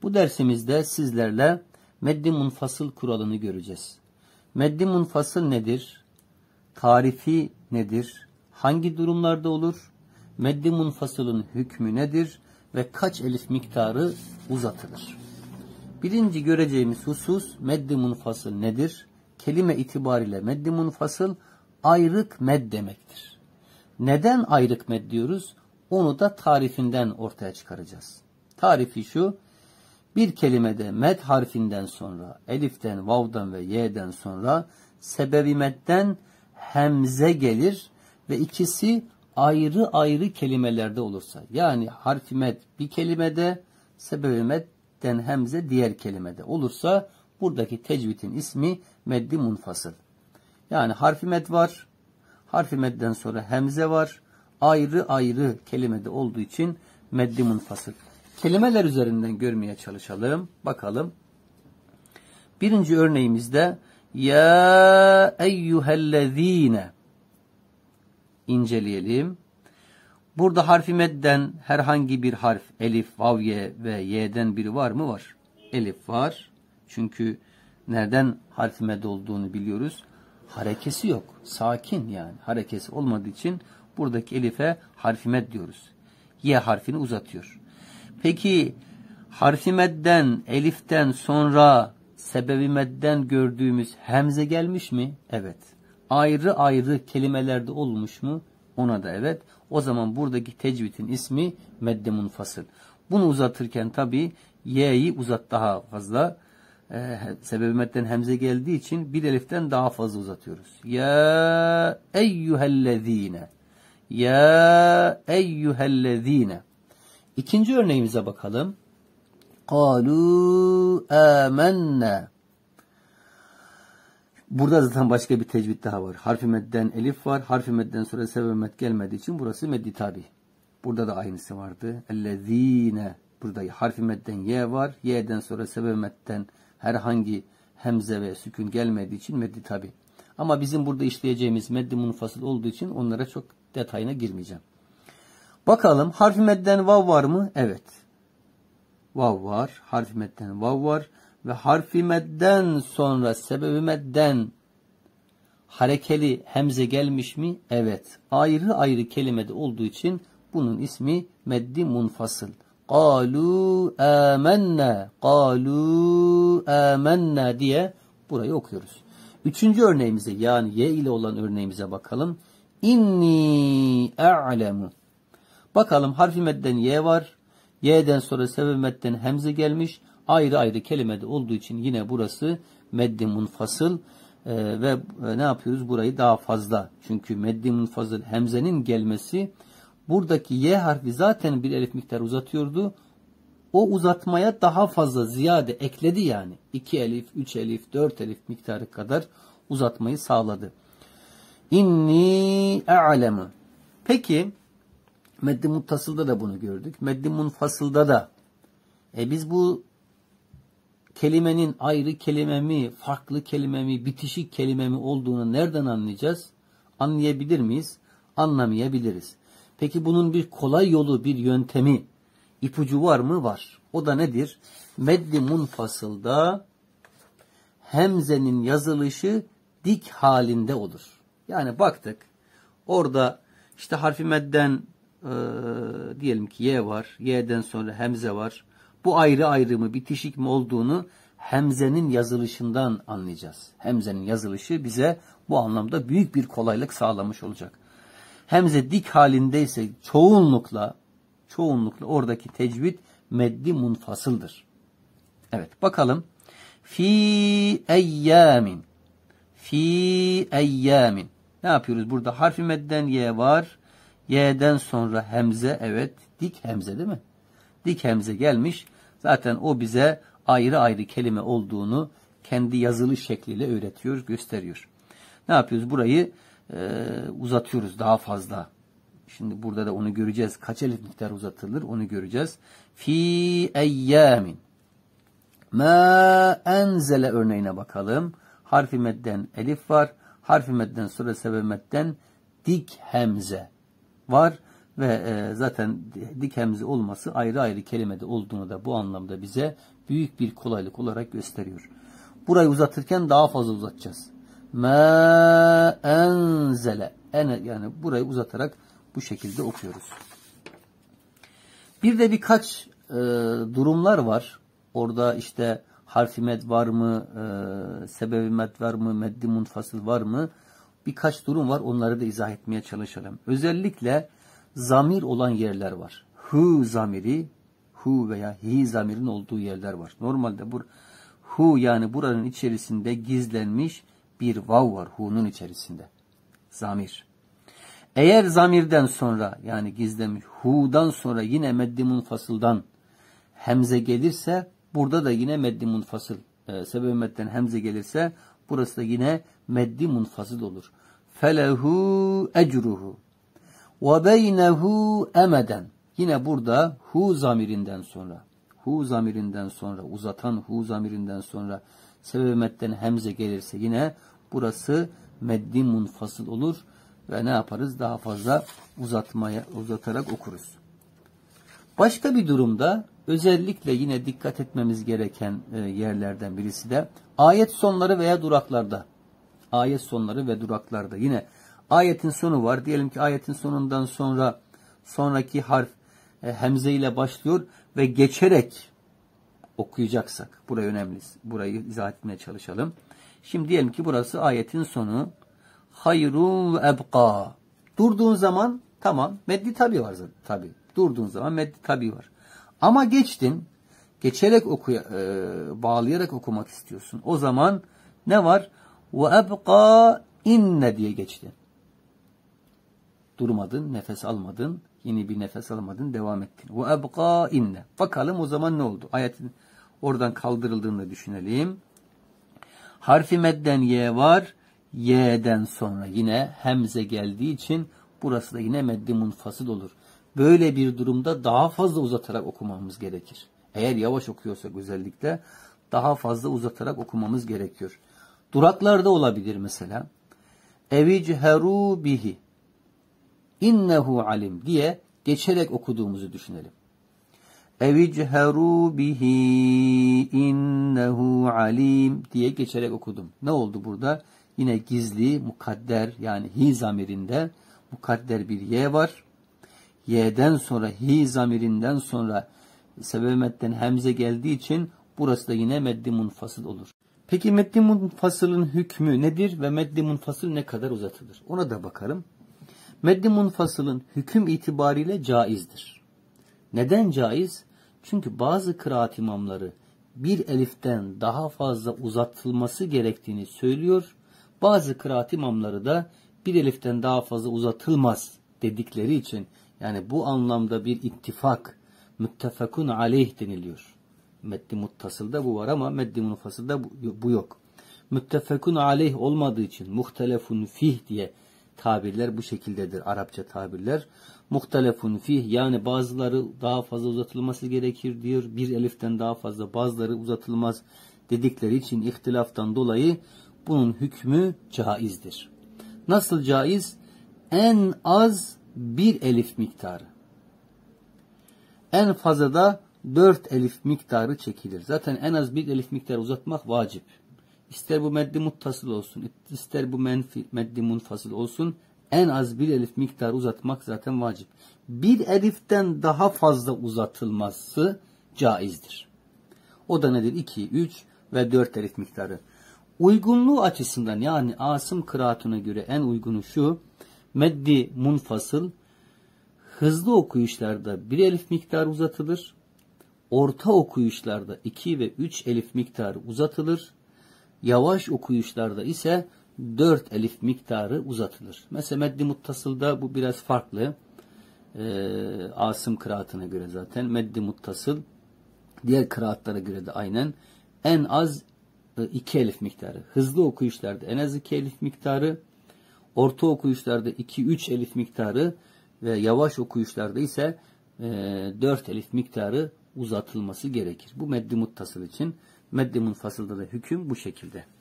Bu dersimizde sizlerle meddi munfasıl kuralını göreceğiz. Meddi munfasıl nedir? Tarifi nedir? Hangi durumlarda olur? Meddi munfasılın hükmü nedir? Ve kaç elif miktarı uzatılır? Birinci göreceğimiz husus meddi munfasıl nedir? Kelime itibariyle meddi munfasıl ayrık med demektir. Neden ayrık med diyoruz? Onu da tarifinden ortaya çıkaracağız. Tarifi şu: bir kelimede med harfinden sonra, eliften, vav'dan ve y'den sonra sebebi medden hemze gelir ve ikisi ayrı ayrı kelimelerde olursa, yani harfi med bir kelimede, sebebi medden hemze diğer kelimede olursa buradaki tecvidin ismi meddi munfasıl. Yani harfi med var, harfi medden sonra hemze var, ayrı ayrı kelimede olduğu için meddi munfasıl. Kelimeler üzerinden görmeye çalışalım. Bakalım. Birinci örneğimizde ya eyyühellezine inceleyelim. Burada harfi medden herhangi bir harf, elif, vav, ye ve y'den biri var mı? Var. Elif var. Çünkü nereden harfi med olduğunu biliyoruz. Harekesi yok. Sakin yani. Harekesi olmadığı için buradaki elife harfi med diyoruz. Ye harfini uzatıyor. Peki harfi medden, eliften sonra sebebi medden gördüğümüz hemze gelmiş mi? Evet. Ayrı ayrı kelimelerde olmuş mu? Ona da evet. O zaman buradaki tecvidin ismi medde munfasıl. Bunu uzatırken tabi y'yi uzat daha fazla. Sebebi medden hemze geldiği için bir eliften daha fazla uzatıyoruz. Ya eyyühellezine. Ya eyyühellezine. İkinci örneğimize bakalım. Kalu amennâ. Burada zaten başka bir tecvid daha var. Harfi medden elif var. Harfi medden sonra sebebi med gelmediği için burası meddi tabi. Burada da aynısı vardı. Ellezîne. Burada harfi medden ye var. Y'den sonra sebebi medden herhangi hemze ve sükun gelmediği için meddi tabi. Ama bizim burada işleyeceğimiz meddi munfasıl olduğu için onlara çok detayına girmeyeceğim. Bakalım harfi medden vav var mı? Evet. Vav var. Harfi medden vav var. Ve harfi medden sonra sebebi medden harekeli hemze gelmiş mi? Evet. Ayrı ayrı kelimede olduğu için bunun ismi meddi munfasıl. Kalu amennâ. Kalu amennâ diye burayı okuyoruz. Üçüncü örneğimize, yani ye ile olan örneğimize bakalım. İnni a'lemu. Bakalım harfi medden ye var. Y'den sonra sebebi medden hemze gelmiş. Ayrı ayrı kelimede olduğu için yine burası meddi munfasıl. Ve ne yapıyoruz? Burayı daha fazla. Çünkü meddi munfasıl hemzenin gelmesi, buradaki ye harfi zaten bir elif miktar uzatıyordu. O uzatmaya daha fazla ziyade ekledi yani. 2 elif, 3 elif, 4 elif miktarı kadar uzatmayı sağladı. İnni a'lemu. Peki meddi muttasılda da bunu gördük. Meddi munfasılda da biz bu kelimenin ayrı kelime mi, farklı kelime mi, bitişik kelime mi olduğunu nereden anlayacağız? Anlayabilir miyiz? Anlamayabiliriz. Peki bunun bir kolay yolu, bir yöntemi, ipucu var mı? Var. O da nedir? Meddi munfasılda hemzenin yazılışı dik halinde olur. Yani baktık. Orada işte harfi medden diyelim ki ye var. Y'den sonra hemze var. Bu ayrı ayrı mı, bitişik mi olduğunu hemzenin yazılışından anlayacağız. Hemzenin yazılışı bize bu anlamda büyük bir kolaylık sağlamış olacak. Hemze dik halindeyse çoğunlukla oradaki tecvid meddi munfasıldır. Evet, bakalım. Fi eyyamin. Fi eyyamin. Ne yapıyoruz? Burada harfi medden ye var. Y'den sonra hemze, evet. Dik hemze değil mi? Dik hemze gelmiş. Zaten o bize ayrı ayrı kelime olduğunu kendi yazılı şekliyle öğretiyor, gösteriyor. Ne yapıyoruz? Burayı uzatıyoruz daha fazla. Şimdi burada da onu göreceğiz. Kaç elif miktar uzatılır onu göreceğiz. Fi eyyamin. Ma enzele örneğine bakalım. Harfi medden elif var. Harfi medden sonra sebebi medden dik hemze var. ve zaten dik hemze olması ayrı ayrı kelimede olduğunu da bu anlamda bize büyük bir kolaylık olarak gösteriyor. Burayı uzatırken daha fazla uzatacağız. Ma enzele. Yani burayı uzatarak bu şekilde okuyoruz. Bir de birkaç durumlar var. Orada işte harfi med var mı, sebebi med var mı, meddi munfasıl var mı? Birkaç durum var. Onları da izah etmeye çalışalım. Özellikle zamir olan yerler var. Hu zamiri, hu veya hi zamirin olduğu yerler var. Normalde bu hu yani buranın içerisinde gizlenmiş bir vav var hu'nun içerisinde. Zamir. Eğer zamirden sonra yani gizlenmiş hu'dan sonra yine meddi munfasıldan hemze gelirse burada da yine meddi munfasıl. Sebep-i medden hemze gelirse burası da yine meddi munfasıl olur. Felehu ecruhu ve beynehu emeden. Yine burada hu zamirinden sonra uzatan hu zamirinden sonra sebep-i medden hemze gelirse yine burası meddi munfasıl olur ve ne yaparız? Daha fazla uzatarak okuruz. Başka bir durumda özellikle yine dikkat etmemiz gereken yerlerden birisi de ayet sonları veya duraklarda. Ayet sonları ve duraklarda. Yine ayetin sonu var. Diyelim ki ayetin sonundan sonraki harf hemze ile başlıyor ve geçerek okuyacaksak. Burayı önemli. Burayı izah etmeye çalışalım. Şimdi diyelim ki burası ayetin sonu. Hayrun ve ebqa. Durduğun zaman tamam. Meddi tabi var zaten. Tabi. Durduğun zaman meddi tabi var. Ama geçtin. Geçerek bağlayarak okumak istiyorsun. O zaman ne var? Ve ebqa inne diye geçti. Durmadın, nefes almadın, yeni bir nefes almadın, devam ettin. Ve ebqa inne. Bakalım o zaman ne oldu? Ayetin oradan kaldırıldığını düşünelim. Harfi medden ye var. Y'den sonra yine hemze geldiği için burası da yine meddi munfasıl olur. Böyle bir durumda daha fazla uzatarak okumamız gerekir. Eğer yavaş okuyorsak özellikle daha fazla uzatarak okumamız gerekiyor. Duraklarda olabilir mesela. Evicheru bihi innehu alim diye geçerek okuduğumuzu düşünelim. Evicheru bihi innehu alim diye geçerek okudum. Ne oldu burada? Yine gizli, mukadder yani hi zamirinde mukadder bir ye var. Y'den sonra hi zamirinden sonra sebep-i medden hemze geldiği için burası da yine meddi munfasıl olur. Peki meddi munfasılın hükmü nedir ve meddi munfasıl ne kadar uzatılır? Ona da bakalım. Meddi munfasılın hüküm itibariyle caizdir. Neden caiz? Çünkü bazı kıraat imamları bir eliften daha fazla uzatılması gerektiğini söylüyor. Bazı kıraat imamları da bir eliften daha fazla uzatılmaz dedikleri için yani bu anlamda bir ittifak, müttefekun aleyh deniliyor. Meddi muttasılda bu var ama meddi munfasılda bu yok. Müttefekun aleyh olmadığı için muhtelefun fih diye tabirler bu şekildedir. Arapça tabirler. Muhtelefun fih yani bazıları daha fazla uzatılması gerekir diyor. Bir eliften daha fazla bazıları uzatılmaz dedikleri için ihtilaftan dolayı bunun hükmü caizdir. Nasıl caiz? En az bir elif miktarı. En fazla da 4 elif miktarı çekilir. Zaten en az bir elif miktarı uzatmak vacip. İster bu meddi muttasıl olsun, ister bu meddi munfasıl olsun, en az bir elif miktarı uzatmak zaten vacip. Bir eliften daha fazla uzatılması caizdir. O da nedir? 2, 3 ve 4 elif miktarı. Uygunluğu açısından yani Asım kıraatına göre en uygunu şu, meddi munfasıl hızlı okuyuşlarda 1 elif miktarı uzatılır. Orta okuyuşlarda 2 ve 3 elif miktarı uzatılır. Yavaş okuyuşlarda ise 4 elif miktarı uzatılır. Mesela meddi muttasılda bu biraz farklı. Asım kıraatına göre zaten meddi muttasıl diğer kıraatlara göre de aynen en az 2 elif miktarı. Hızlı okuyuşlarda en az 2 elif miktarı, orta okuyuşlarda 2-3 elif miktarı ve yavaş okuyuşlarda ise 4 elif miktarı uzatılması gerekir. Bu meddi muttasıl için. Meddi munfasılda da hüküm bu şekilde.